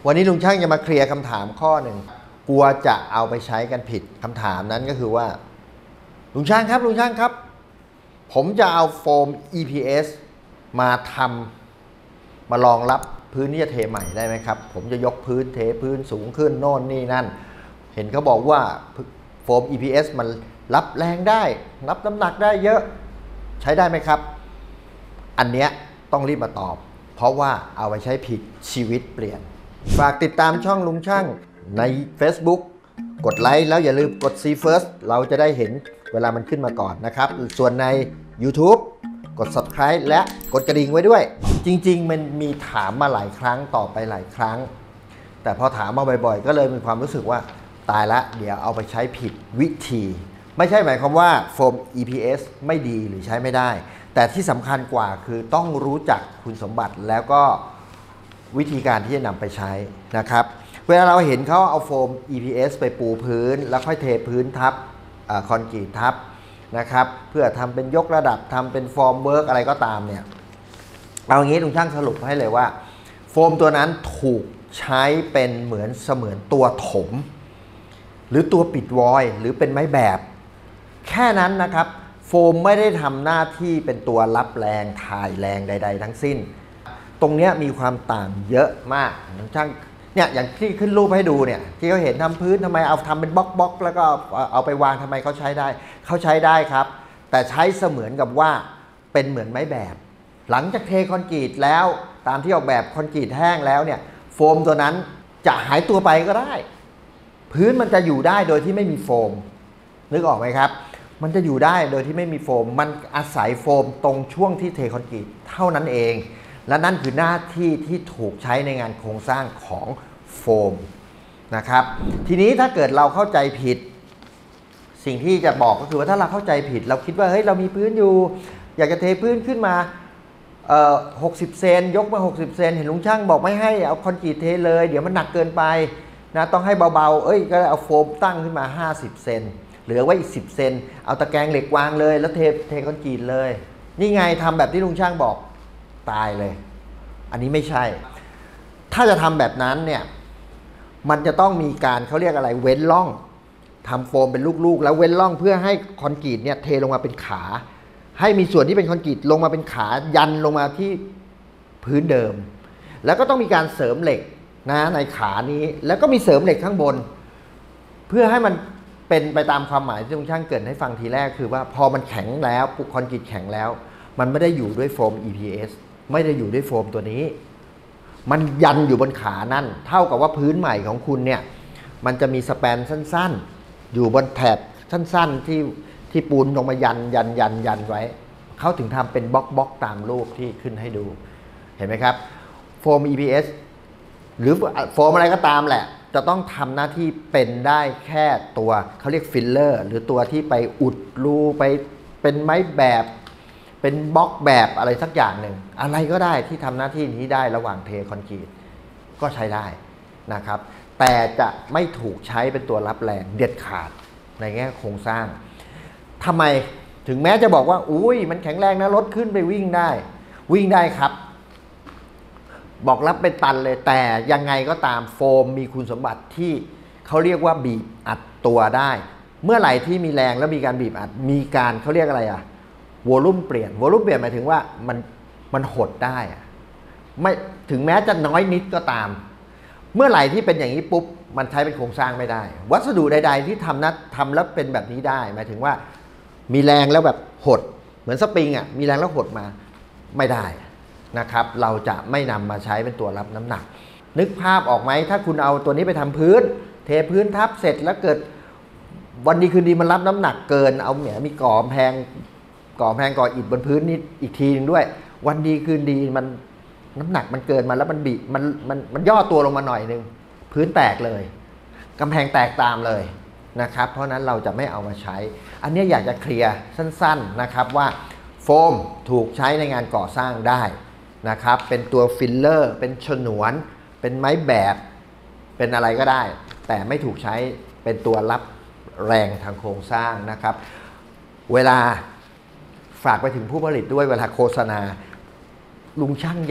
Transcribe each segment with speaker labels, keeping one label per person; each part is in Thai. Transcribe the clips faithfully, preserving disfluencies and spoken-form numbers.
Speaker 1: วันนี้ลุงช่างจะมาเคลียร์คำถามข้อหนึ่งกลัวจะเอาไปใช้กันผิดคำถามนั้นก็คือว่าลุงช่างครับลุงช่างครับผมจะเอาโฟม อี พี เอส มาทำมารองรับพื้นที่จะเทใหม่ได้ไหมครับผมจะยกพื้นเทพื้นสูงขึ้นโน่นนี่นั่นเห็นเขาบอกว่าโฟม อี พี เอส มันรับแรงได้รับน้ำหนักได้เยอะใช้ได้ไหมครับอันเนี้ยต้องรีบมาตอบเพราะว่าเอาไปใช้ผิดชีวิตเปลี่ยนฝากติดตามช่องลุงช่างใน Facebook กดไลค์แล้วอย่าลืมกด See First เราจะได้เห็นเวลามันขึ้นมาก่อนนะครับส่วนใน YouTube กด Subscribe และกดกระดิ่งไว้ด้วยจริงๆมันมีถามมาหลายครั้งตอบไปหลายครั้งแต่พอถามมาบ่อยๆก็เลยมีความรู้สึกว่าตายละเดี๋ยวเอาไปใช้ผิดวิธีไม่ใช่หมายความว่าโฟม อี พี เอส ไม่ดีหรือใช้ไม่ได้แต่ที่สำคัญกว่าคือต้องรู้จักคุณสมบัติแล้วก็วิธีการที่จะนำไปใช้นะครับเวลาเราเห็นเขาเอาโฟม อี พี เอส ไปปูพื้นแล้วค่อยเทพื้นทับคอนกรีตทับนะครับเพื่อทำเป็นยกระดับทำเป็นฟอร์มเวิร์กอะไรก็ตามเนี่ยเอางี้ลุงช่างสรุปให้เลยว่าโฟมตัวนั้นถูกใช้เป็นเหมือนเสมือนตัวถมหรือตัวปิดวอยหรือเป็นไม้แบบแค่นั้นนะครับโฟมไม่ได้ทำหน้าที่เป็นตัวรับแรงถ่ายแรงใดๆทั้งสิ้นตรงนี้มีความต่างเยอะมากช่างเนี่ยอย่างที่ขึ้นรูปให้ดูเนี่ยที่เขาเห็นทำพื้นทำไมเอาทำเป็นบล็อกบล็อกแล้วก็เอาไปวางทำไมเขาใช้ได้เขาใช้ได้ครับแต่ใช้เสมือนกับว่าเป็นเหมือนไม้แบบหลังจากเทคอนกรีตแล้วตามที่ออกแบบคอนกรีตแห้งแล้วเนี่ยโฟมตัวนั้นจะหายตัวไปก็ได้พื้นมันจะอยู่ได้โดยที่ไม่มีโฟมนึกออกไหมครับมันจะอยู่ได้โดยที่ไม่มีโฟมมันอาศัยโฟมตรงช่วงที่เทคอนกรีตเท่านั้นเองและนั่นคือหน้าที่ที่ถูกใช้ในงานโครงสร้างของโฟมนะครับทีนี้ถ้าเกิดเราเข้าใจผิดสิ่งที่จะบอกก็คือว่าถ้าเราเข้าใจผิดเราคิดว่าเฮ้ยเรามีพื้นอยู่อยากจะเทพื้นขึ้นมาเอ่อหกสิบเซนยกมาหกสิบเซนเห็นลุงช่างบอกไม่ให้เอาคอนกรีตเทเลยเดี๋ยวมันหนักเกินไปนะต้องให้เบาๆเอ้ยก็เอาโฟมตั้งขึ้นมาห้าสิบเซนเหลือไว้อีกสิบเซนเอาตะแกรงเหล็กวางเลยแล้วเทเทคอนกรีตเลยนี่ไงทำแบบที่ลุงช่างบอกตายเลยอันนี้ไม่ใช่ถ้าจะทำแบบนั้นเนี่ยมันจะต้องมีการเขาเรียกอะไรเว้นร่องทำโฟมเป็นลูกๆแล้วเว้นร่องเพื่อให้คอนกรีตเนี่ยเทลงมาเป็นขาให้มีส่วนที่เป็นคอนกรีตลงมาเป็นขายันลงมาที่พื้นเดิมแล้วก็ต้องมีการเสริมเหล็กนะในขานี้แล้วก็มีเสริมเหล็กข้างบนเพื่อให้มันเป็นไปตามความหมายที่ลุงช่างเกริ่นให้ฟังทีแรกคือว่าพอมันแข็งแล้วปุกคอนกรีตแข็งแล้วมันไม่ได้อยู่ด้วยโฟม อี พี เอส ไม่ได้อยู่ด้วยโฟมตัวนี้มันยันอยู่บนขานั่นเท่ากับว่าพื้นใหม่ของคุณเนี่ยมันจะมีสแปนสั้นๆอยู่บนแถบสั้นๆที่ที่ปูนลงมายันยันยันยันไว้เขาถึงทำเป็นบล็อกบล็อกตามรูปที่ขึ้นให้ดูเห็นไหมครับโฟม อี พี เอส หรือโฟมอะไรก็ตามแหละจะต้องทำหน้าที่เป็นได้แค่ตัวเขาเรียกฟิลเลอร์หรือตัวที่ไปอุดรูไปเป็นไม้แบบเป็นบล็อกแบบอะไรสักอย่างหนึ่งอะไรก็ได้ที่ทำหน้าที่นี้ได้ระหว่างเทคอนกรีตก็ใช้ได้นะครับแต่จะไม่ถูกใช้เป็นตัวรับแรงเด็ดขาดในแง่โครงสร้างทำไมถึงแม้จะบอกว่าอุ้ยมันแข็งแรงนะรถขึ้นไปวิ่งได้วิ่งได้ครับบอกรับเป็นตันเลยแต่ยังไงก็ตามโฟมมีคุณสมบัติที่เขาเรียกว่าบีบอัดตัวได้เมื่อไหร่ที่มีแรงแล้วมีการบีบอัดมีการเขาเรียกอะไรอะวอลลุ่มเปลี่ยนวอลลุ่มเปลี่ยนหมายถึงว่ามันมันหดได้อะไม่ถึงแม้จะน้อยนิดก็ตามเมื่อไหร่ที่เป็นอย่างนี้ปุ๊บมันใช้เป็นโครงสร้างไม่ได้วัสดุใดๆที่ทำนัดทำแล้วเป็นแบบนี้ได้หมายถึงว่ามีแรงแล้วแบบหดเหมือนสปริงอ่ะมีแรงแล้วหดมาไม่ได้นะครับเราจะไม่นำมาใช้เป็นตัวรับน้ำหนักนึกภาพออกไหมถ้าคุณเอาตัวนี้ไปทำพื้นเทพื้นทับเสร็จแล้วเกิดวันดีคืนดีมันรับน้ำหนักเกินเอาเนี่ยมีก่อแพงก่อแพงก่ออิฐบนพื้นนี่อีกทีนึงด้วยวันดีคืนดีมันน้ำหนักมันเกินมาแล้วมันบีมันมันมันย่อตัวลงมาหน่อยนึงพื้นแตกเลยกำแพงแตกตามเลยนะครับเพราะนั้นเราจะไม่เอามาใช้อันนี้อยากจะเคลียร์สั้นๆนะครับว่าโฟมถูกใช้ในงานก่อสร้างได้นะครับเป็นตัวฟิลเลอร์เป็นฉนวนเป็นไม้แบบเป็นอะไรก็ได้แต่ไม่ถูกใช้เป็นตัวรับแรงทางโครงสร้างนะครับเวลาฝากไปถึงผู้ผลิตด้วยเวลาโฆษณาลุงช่างอยาก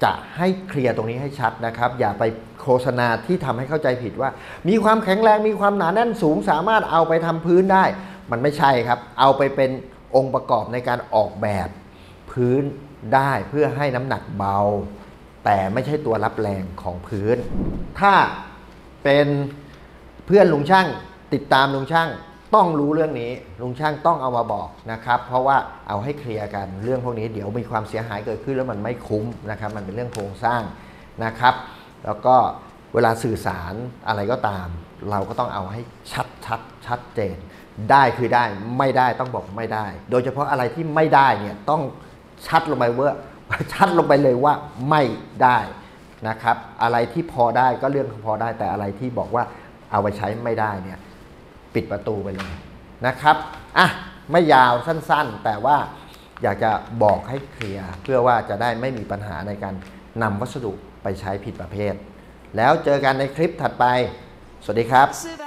Speaker 1: จะให้เคลียร์ตรงนี้ให้ชัดนะครับอย่าไปโฆษณาที่ทำให้เข้าใจผิดว่ามีความแข็งแรงมีความหนาแน่นสูงสามารถเอาไปทำพื้นได้มันไม่ใช่ครับเอาไปเป็นองค์ประกอบในการออกแบบพื้นได้เพื่อให้น้ำหนักเบาแต่ไม่ใช่ตัวรับแรงของพื้นถ้าเป็นเพื่อนลุงช่างติดตามลุงช่างต้องรู้เรื่องนี้ลุงช่างต้องเอามาบอกนะครับเพราะว่าเอาให้เคลียร์กันเรื่องพวกนี้เดี๋ยวมีความเสียหายเกิดขึ้นแล้วมันไม่คุ้มนะครับมันเป็นเรื่องโครงสร้างนะครับแล้วก็เวลาสื่อสารอะไรก็ตามเราก็ต้องเอาให้ชัดชัดชัดเจนได้คือได้ไม่ได้ต้องบอกไม่ได้โดยเฉพาะอะไรที่ไม่ได้เนี่ยต้องชัดลงไปว่าชัดลงไปเลยว่าไม่ได้นะครับอะไรที่พอได้ก็เรื่องพอได้แต่อะไรที่บอกว่าเอาไปใช้ไม่ได้เนี่ยปิดประตูไปเลยนะครับอ่ะไม่ยาวสั้นๆแต่ว่าอยากจะบอกให้เคลียร์เพื่อว่าจะได้ไม่มีปัญหาในการนำวัสดุไปใช้ผิดประเภทแล้วเจอกันในคลิปถัดไปสวัสดีครับ